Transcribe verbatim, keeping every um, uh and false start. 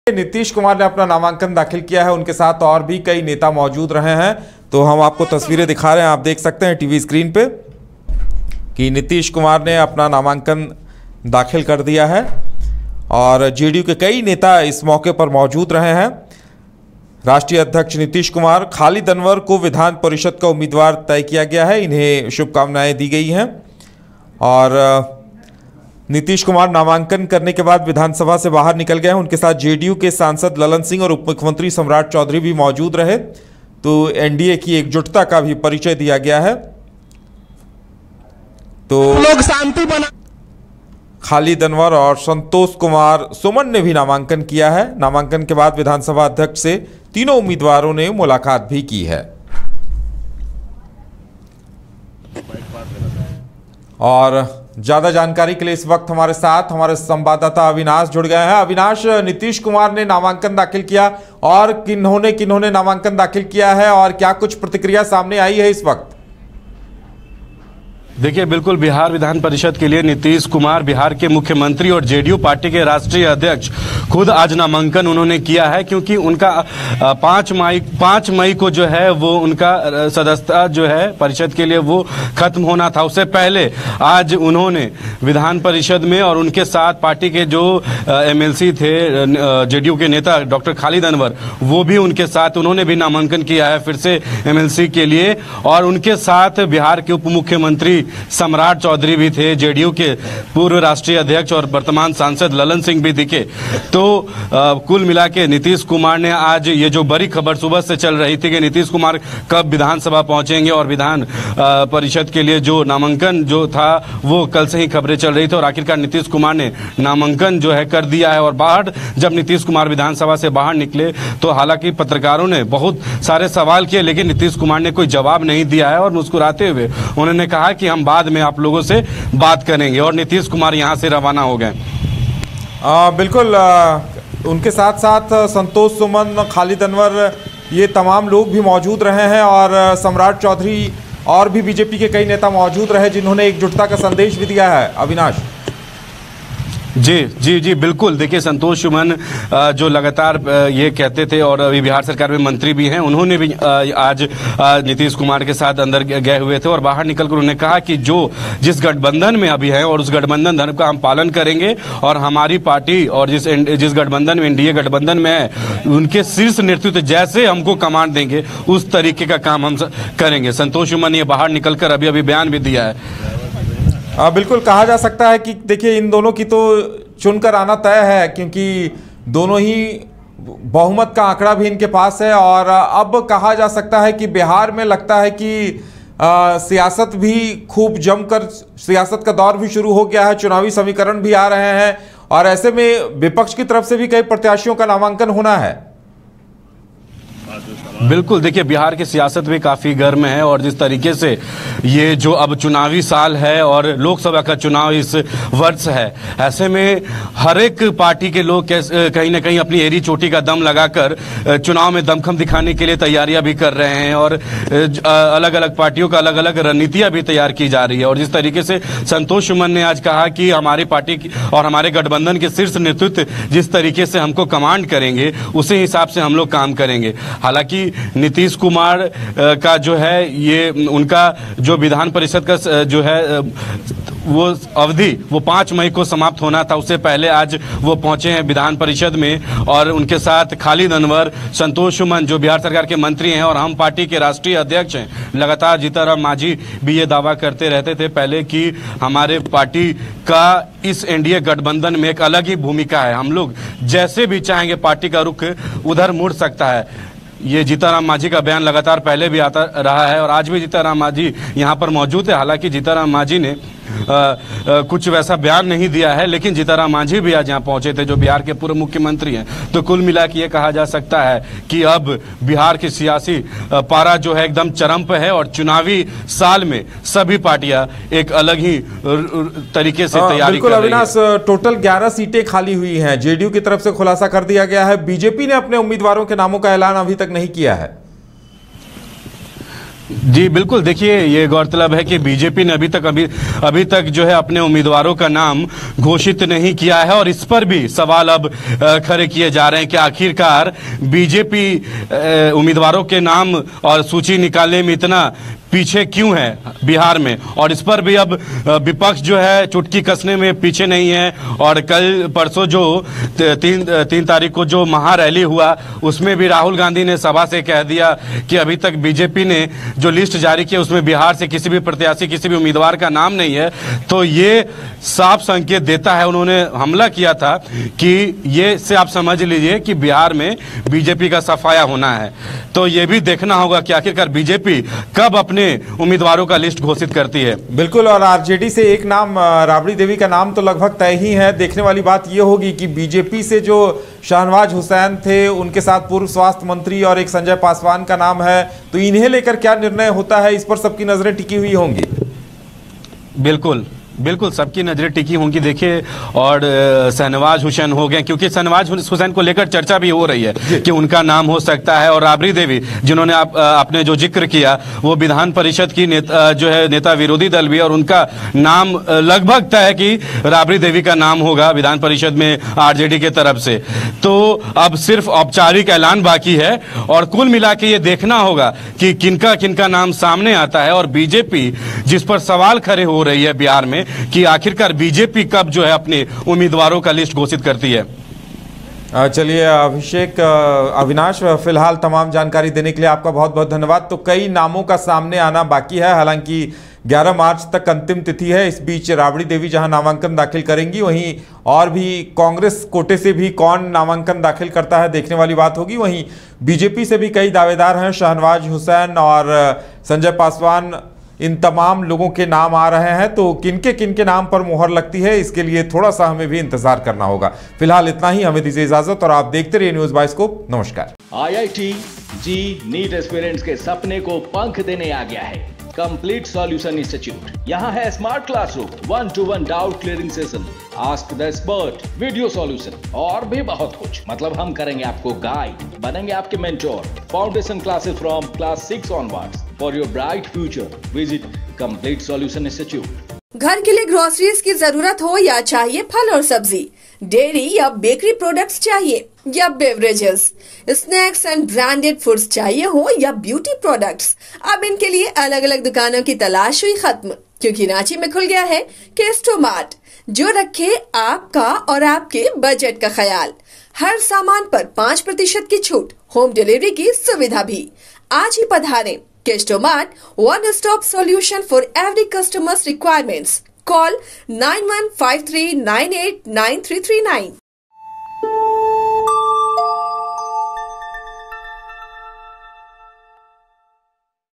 नीतीश कुमार ने अपना नामांकन दाखिल किया है। उनके साथ और भी कई नेता मौजूद रहे हैं, तो हम आपको तस्वीरें दिखा रहे हैं। आप देख सकते हैं टीवी स्क्रीन पे कि नीतीश कुमार ने अपना नामांकन दाखिल कर दिया है और जेडीयू के कई नेता इस मौके पर मौजूद रहे हैं। राष्ट्रीय अध्यक्ष नीतीश कुमार, खालिद अनवर को विधान परिषद का उम्मीदवार तय किया गया है, इन्हें शुभकामनाएं दी गई हैं। और नीतीश कुमार नामांकन करने के बाद विधानसभा से बाहर निकल गए हैं। उनके साथ जेडीयू के सांसद ललन सिंह और उप मुख्यमंत्री सम्राट चौधरी भी मौजूद रहे, तो एनडीए की एकजुटता का भी परिचय दिया गया है। तो लोग शांति बना खालिद अनवर और संतोष कुमार सुमन ने भी नामांकन किया है। नामांकन के बाद विधानसभा अध्यक्ष से तीनों उम्मीदवारों ने मुलाकात भी की है। और ज्यादा जानकारी के लिए इस वक्त हमारे साथ हमारे संवाददाता अविनाश जुड़ गए हैं। अविनाश, नीतीश कुमार ने नामांकन दाखिल किया और किन्होंने किन्होंने नामांकन दाखिल किया है और क्या कुछ प्रतिक्रिया सामने आई है इस वक्त? देखिए, बिल्कुल बिहार विधान परिषद के लिए नीतीश कुमार, बिहार के मुख्यमंत्री और जेडीयू पार्टी के राष्ट्रीय अध्यक्ष, खुद आज नामांकन उन्होंने किया है, क्योंकि उनका पाँच मई पाँच मई को जो है वो उनका सदस्यता जो है परिषद के लिए वो खत्म होना था। उससे पहले आज उन्होंने विधान परिषद में और उनके साथ पार्टी के जो एमएलसी थे, जेडीयू के नेता डॉक्टर खालिद अनवर, वो भी उनके साथ उन्होंने भी नामांकन किया है फिर से एमएलसी के लिए। और उनके साथ बिहार के उप मुख्यमंत्री सम्राट चौधरी भी थे, जेडीयू के पूर्व राष्ट्रीय अध्यक्ष और वर्तमान सांसद ललन सिंह भी दिखे। तो आ, कुल मिला के नीतीश कुमार ने आज ये जो बड़ी खबर सुबह से चल रही थी कि नीतीश कुमार कब विधानसभा पहुंचेंगे और विधान परिषद के लिए जो नामांकन जो था वो कल से ही खबरें चल रही थी, और आखिरकार नीतीश कुमार ने नामांकन जो है कर दिया है। और बाहर जब नीतीश कुमार विधानसभा से बाहर निकले तो हालांकि पत्रकारों ने बहुत सारे सवाल किए, लेकिन नीतीश कुमार ने कोई जवाब नहीं दिया है। और मुस्कुराते हुए उन्होंने कहा कि हम बाद में आप लोगों से बात करेंगे, और नीतीश कुमार यहां से रवाना हो गए। बिल्कुल, आ, उनके साथ साथ संतोष सुमन, खालिद अनवर, ये तमाम लोग भी मौजूद रहे हैं और सम्राट चौधरी और भी बीजेपी के कई नेता मौजूद रहे जिन्होंने एकजुटता का संदेश भी दिया है। अविनाश जी जी जी बिल्कुल। देखिए, संतोष सुमन जो लगातार ये कहते थे और अभी बिहार सरकार में मंत्री भी हैं, उन्होंने भी आज नीतीश कुमार के साथ अंदर गए हुए थे और बाहर निकलकर उन्होंने कहा कि जो जिस गठबंधन में अभी हैं और उस गठबंधन धर्म का हम पालन करेंगे, और हमारी पार्टी और जिस जिस गठबंधन में एनडीए गठबंधन में है उनके शीर्ष नेतृत्व जैसे हमको कमांड देंगे उस तरीके का काम हम करेंगे। संतोष सुमन ने बाहर निकलकर अभी अभी बयान भी दिया है। आ, बिल्कुल कहा जा सकता है कि देखिए, इन दोनों की तो चुनकर आना तय है, क्योंकि दोनों ही बहुमत का आंकड़ा भी इनके पास है। और अब कहा जा सकता है कि बिहार में लगता है कि आ, सियासत भी खूब जमकर, सियासत का दौर भी शुरू हो गया है, चुनावी समीकरण भी आ रहे हैं और ऐसे में विपक्ष की तरफ से भी कई प्रत्याशियों का नामांकन होना है। बिल्कुल, देखिए, बिहार की सियासत भी काफी गर्म है और जिस तरीके से ये जो अब चुनावी साल है और लोकसभा का चुनाव इस वर्ष है, ऐसे में हर एक पार्टी के लोग कहीं ना कहीं अपनी एड़ी चोटी का दम लगाकर चुनाव में दमखम दिखाने के लिए तैयारियां भी कर रहे हैं और अलग अलग पार्टियों का अलग अलग रणनीतियां भी तैयार की जा रही है। और जिस तरीके से संतोष सुमन ने आज कहा कि हमारी पार्टी और हमारे गठबंधन के शीर्ष नेतृत्व जिस तरीके से हमको कमांड करेंगे उसी हिसाब से हम लोग काम करेंगे। हालांकि नीतीश कुमार का जो है ये उनका जो विधान परिषद का जो है वो अवधि वो पाँच मई को समाप्त होना था, उससे पहले आज वो पहुंचे हैं विधान परिषद में। और उनके साथ खालिद अनवर, संतोष सुमन जो बिहार सरकार के मंत्री हैं और हम पार्टी के राष्ट्रीय अध्यक्ष हैं, लगातार जीतनराम मांझी भी ये दावा करते रहते थे पहले कि हमारे पार्टी का इस एनडीए गठबंधन में एक अलग ही भूमिका है, हम लोग जैसे भी चाहेंगे पार्टी का रुख उधर मुड़ सकता है। ये जीतनराम मांझी का बयान लगातार पहले भी आता रहा है और आज भी जीतनराम मांझी यहाँ पर मौजूद है। हालांकि जीतनराम मांझी ने आ, आ, कुछ वैसा बयान नहीं दिया है, लेकिन जीतनराम मांझी भी आज यहाँ पहुंचे थे जो बिहार के पूर्व मुख्यमंत्री हैं। तो कुल मिला के ये कहा जा सकता है कि अब बिहार की सियासी पारा जो है एकदम चरम पे है और चुनावी साल में सभी पार्टियां एक अलग ही तरीके से तैयारी कर रही हैं। अविनाश, टोटल ग्यारह सीटें खाली हुई हैं, जेडीयू की तरफ से खुलासा कर दिया गया है। बीजेपी ने अपने उम्मीदवारों के नामों का ऐलान अभी तक नहीं किया है। जी बिल्कुल, देखिए ये गौरतलब है कि बीजेपी ने अभी तक अभी अभी तक जो है अपने उम्मीदवारों का नाम घोषित नहीं किया है और इस पर भी सवाल अब खड़े किए जा रहे हैं कि आखिरकार बीजेपी उम्मीदवारों के नाम और सूची निकालने में इतना पीछे क्यों है बिहार में, और इस पर भी अब विपक्ष जो है चुटकी कसने में पीछे नहीं है। और कल परसों जो तीन तीन तारीख को जो महारैली हुआ उसमें भी राहुल गांधी ने सभा से कह दिया कि अभी तक बीजेपी ने जो लिस्ट जारी की उसमें बिहार से किसी भी प्रत्याशी किसी भी उम्मीदवार का नाम नहीं है। तो ये साफ संकेत देता है, उन्होंने हमला किया था कि ये से आप समझ लीजिए कि बिहार में बीजेपी का सफाया होना है। तो ये भी देखना होगा कि आखिरकार बीजेपी कब अपने उम्मीदवारों का लिस्ट घोषित करती है। बिल्कुल, और आरजेडी से एक नाम राबड़ी देवी का नाम तो लगभग तय ही है। देखने वाली बात यह होगी कि बीजेपी से जो शाहनवाज हुसैन थे, उनके साथ पूर्व स्वास्थ्य मंत्री और एक संजय पासवान का नाम है, तो इन्हें लेकर क्या निर्णय होता है, इस पर सबकी नजरें टिकी हुई होंगी। बिल्कुल बिल्कुल सबकी नजरें टिकी होंगी। देखिए, और शाहनवाज हुसैन हो गए, क्योंकि शाहनवाज हुसैन को लेकर चर्चा भी हो रही है कि उनका नाम हो सकता है। और राबड़ी देवी जिन्होंने आप आपने जो जिक्र किया वो विधान परिषद की नेता जो है नेता विरोधी दल भी, और उनका नाम लगभग तय है कि राबड़ी देवी का नाम होगा विधान परिषद में आरजेडी के तरफ से। तो अब सिर्फ औपचारिक ऐलान बाकी है और कुल मिला के ये देखना होगा कि किनका किनका नाम सामने आता है। और बीजेपी जिस पर सवाल खड़े हो रही है बिहार में कि आखिरकार बीजेपी कब जो है अपने उम्मीदवारों का लिस्ट घोषित करती है। चलिए अभिषेक, अविनाश, फिलहाल तमाम जानकारी देने के लिए आपका बहुत बहुत धन्यवाद। तो कई नामों का सामने आना बाकी है, हालांकि ग्यारह मार्च तक अंतिम तिथि है। इस बीच राबड़ी देवी जहां नामांकन दाखिल करेंगी, वहीं और भी कांग्रेस कोटे से भी कौन नामांकन दाखिल करता है देखने वाली बात होगी। वहीं बीजेपी से भी कई दावेदार हैं, शाहनवाज हुसैन और संजय पासवान, इन तमाम लोगों के नाम आ रहे हैं। तो किनके किनके नाम पर मोहर लगती है, इसके लिए थोड़ा सा हमें भी इंतजार करना होगा। फिलहाल इतना ही, हमें दीजिए इजाजत और आप देखते रहिए न्यूज बाइस्कोप। नमस्कार। आईआईटी जी नीट एस्पिरेंट्स के सपने को पंख देने आ गया है कंप्लीट सॉल्यूशन इंस्टीट्यूट। यहाँ है smart classroom, one to one doubt clearing session, ask the expert, video solution और भी बहुत कुछ। मतलब हम करेंगे आपको गाइड, बनेंगे आपके mentor. Foundation classes from class six onwards for your bright future. Visit complete solution institute. घर के लिए ग्रोसरीज की जरूरत हो या चाहिए फल और सब्जी, डेयरी या बेकरी प्रोडक्ट्स चाहिए या beverages, snacks and branded foods चाहिए हो या ब्यूटी प्रोडक्ट्स, अब इनके लिए अलग अलग दुकानों की तलाश हुई खत्म, क्योंकि रांची में खुल गया है केस्टो मार्ट, जो रखे आपका और आपके बजट का ख्याल। हर सामान पर पाँच प्रतिशत की छूट, होम डिलीवरी की सुविधा भी। आज ही पधारें। Kesto Mart, one-stop solution for every customer's requirements. Call nine one five three nine eight nine three three nine.